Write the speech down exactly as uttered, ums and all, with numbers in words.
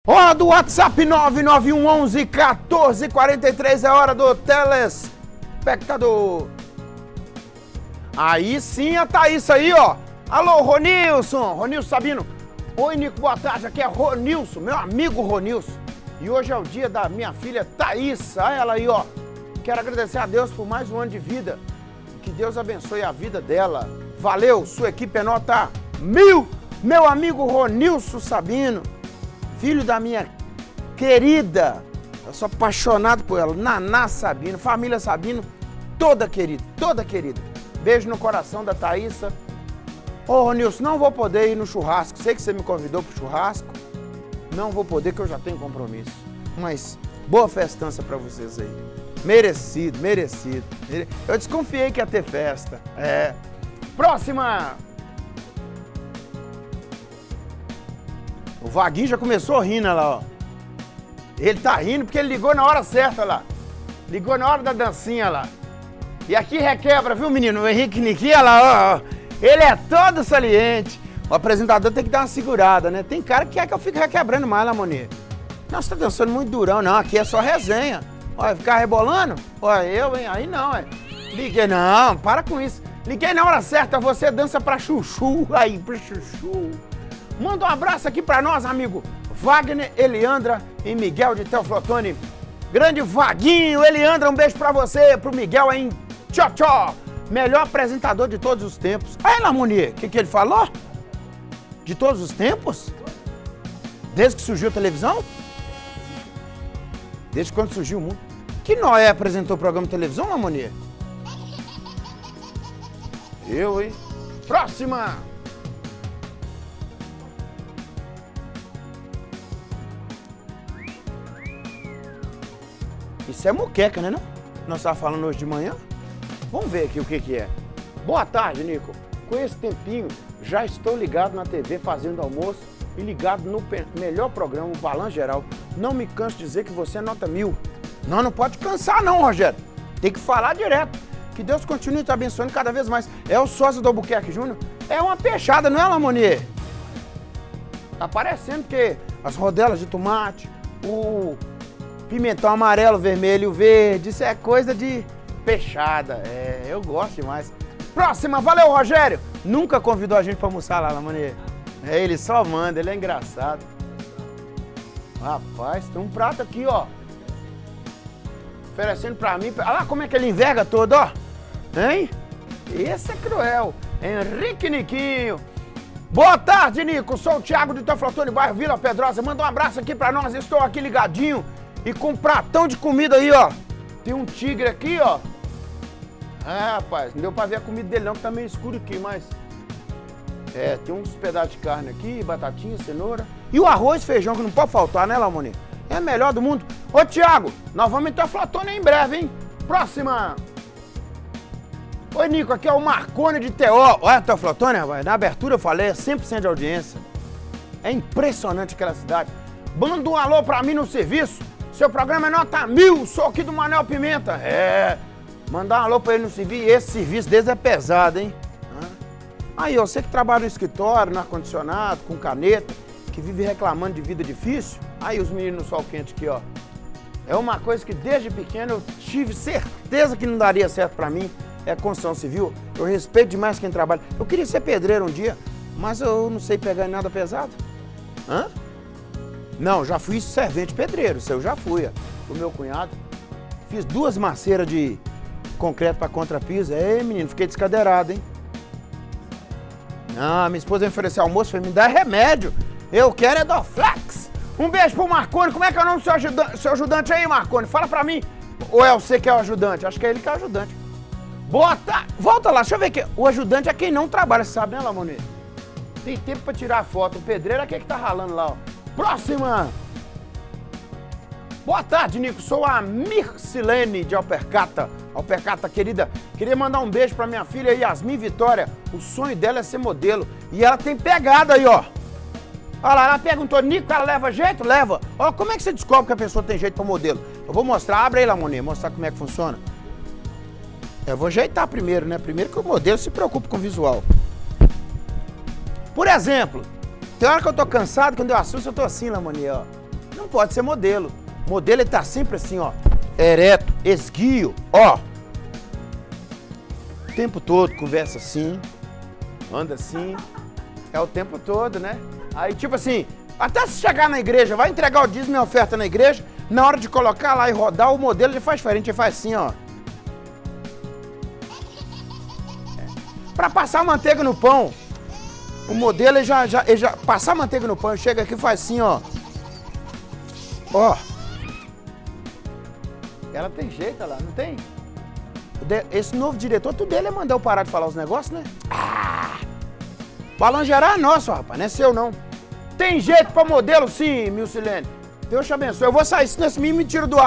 Hora do WhatsApp nove nove um onze quatorze quarenta e três, é hora do telespectador. Aí sim a Thaís aí, ó. Alô, Ronilson, Ronilson Sabino. Oi, Nico, boa tarde, aqui é Ronilson, meu amigo Ronilson. E hoje é o dia da minha filha Thaís, olha ela aí, ó. Quero agradecer a Deus por mais um ano de vida. Que Deus abençoe a vida dela. Valeu, sua equipe é nota mil. Meu amigo Ronilson Sabino, filho da minha querida, eu sou apaixonado por ela, Naná Sabino, família Sabino, toda querida, toda querida. Beijo no coração da Thaísa. Ô, Ronilson, não vou poder ir no churrasco, sei que você me convidou pro churrasco, não vou poder que eu já tenho compromisso, mas boa festança pra vocês aí. Merecido, merecido. Eu desconfiei que ia ter festa. É. Próxima! O Vaguinho já começou rindo lá, ó. Ele tá rindo porque ele ligou na hora certa lá. Ligou na hora da dancinha lá. E aqui requebra, viu, menino? O Henrique Niquinha, olha lá, ó. Ele é todo saliente. O apresentador tem que dar uma segurada, né? Tem cara que quer que eu fique requebrando mais lá, Monier. Não, você tá dançando muito durão. Não, aqui é só resenha. Olha, ficar rebolando? Olha, eu, hein? Aí não, é. Liguei, não, para com isso. Liguei na hora certa, você dança pra chuchu. Aí, pra chuchu. Manda um abraço aqui pra nós, amigo. Wagner, Eliandra e Miguel de Teoflotone. Grande Vaguinho, Eliandra, um beijo pra você, pro Miguel aí em Tchó Tchó. Melhor apresentador de todos os tempos. Aí, Lamonier, o que, que ele falou? De todos os tempos? Desde que surgiu a televisão? Desde quando surgiu o mundo? Que Noé apresentou o programa de televisão, Lamonier? Eu, hein? Próxima! Isso é moqueca, né, não? Nós estávamos falando hoje de manhã. Vamos ver aqui o que que é. Boa tarde, Nico. Com esse tempinho, já estou ligado na T V fazendo almoço e ligado no melhor programa, o Balanço Geral. Não me canso de dizer que você é nota mil. Não, não pode cansar não, Rogério. Tem que falar direto. Que Deus continue te abençoando cada vez mais. É o sócio do Albuquerque Júnior. É uma peixada, não é, Lamonier? Tá parecendo que as rodelas de tomate, o pimentão amarelo, vermelho, verde, isso é coisa de peixada. É, eu gosto demais. Próxima, valeu, Rogério. Nunca convidou a gente pra almoçar lá, Lamonier. É, ele só manda, ele é engraçado. Rapaz, tem um prato aqui, ó. Oferecendo pra mim. Olha lá como é que ele enverga todo, ó. Hein? Esse é cruel. Henrique Niquinho. Boa tarde, Nico. Sou o Thiago de Teoflotone, bairro Vila Pedrosa. Manda um abraço aqui pra nós. Estou aqui ligadinho e com um pratão de comida aí, ó. Tem um tigre aqui, ó. Ah, rapaz, não deu pra ver a comida dele não, que tá meio escuro aqui, mas... É, tem uns pedaços de carne aqui, batatinha, cenoura. E o arroz e feijão, que não pode faltar, né, Lamonier? É a melhor do mundo. Ô, Thiago, nós vamos em Teoflotone em breve, hein? Próxima! Oi, Nico, aqui é o Marcone de Teó. Olha, Teoflotone, rapaz, na abertura eu falei, é cem por cento de audiência. É impressionante aquela cidade. Manda um alô pra mim no serviço. Seu programa é nota mil, sou aqui do Manel Pimenta. É, mandar um alô pra ele no serviço. Esse serviço deles é pesado, hein? Aí, ó, você que trabalha no escritório, no ar-condicionado, com caneta, que vive reclamando de vida difícil. Aí os meninos no sol quente aqui, ó. É uma coisa que desde pequeno eu tive certeza que não daria certo pra mim. É construção civil. Eu respeito demais quem trabalha. Eu queria ser pedreiro um dia, mas eu não sei pegar em nada pesado. Hã? Não, já fui servente pedreiro, isso eu já fui, ó. O meu cunhado. Fiz duas maceiras de concreto para contrapiso. Ei, menino, fiquei descadeirado, hein? Ah, minha esposa me ofereceu almoço, foi me dar remédio. Eu quero é Dorflex. Um beijo pro Marcone. Como é que é o nome do seu ajudante, seu ajudante aí, Marcone? Fala pra mim. Ou é você que é o ajudante? Acho que é ele que é o ajudante. Bota! Volta lá, deixa eu ver aqui. O ajudante é quem não trabalha, você sabe, né, Lamonier? Tem tempo pra tirar foto. O pedreiro é quem que tá ralando lá, ó. Próxima! Boa tarde, Nico. Sou a Mircilene de Alpercata. Alpercata, querida. Queria mandar um beijo pra minha filha Yasmin Vitória. O sonho dela é ser modelo. E ela tem pegada aí, ó. Olha lá, ela perguntou, Nico, ela leva jeito? Leva. Ó, como é que você descobre que a pessoa tem jeito pra modelo? Eu vou mostrar. Abre aí, Lamonier, mostrar como é que funciona. Eu vou ajeitar primeiro, né? Primeiro que o modelo se preocupa com o visual. Por exemplo, tem hora que eu tô cansado, quando eu assusto, eu tô assim, Lamonier, ó. não pode ser modelo. Modelo ele tá sempre assim, ó, ereto, esguio, ó. O tempo todo conversa assim, anda assim, é o tempo todo, né? Aí tipo assim, até se chegar na igreja, vai entregar o dízimo e oferta na igreja, na hora de colocar lá e rodar, o modelo ele faz diferente, ele faz assim, ó. Pra passar manteiga no pão, o modelo ele já, já, ele já passar manteiga no pão, chega aqui e faz assim, ó. Ó. Ela tem jeito, lá, não tem? Esse novo diretor, tudo dele é mandar eu parar de falar os negócios, né? Ah! Balão geral é nosso, rapaz, não é seu, não. Tem jeito pra modelo, sim, Milcilene. Deus te abençoe. Eu vou sair, senão esse menino me tira do ar.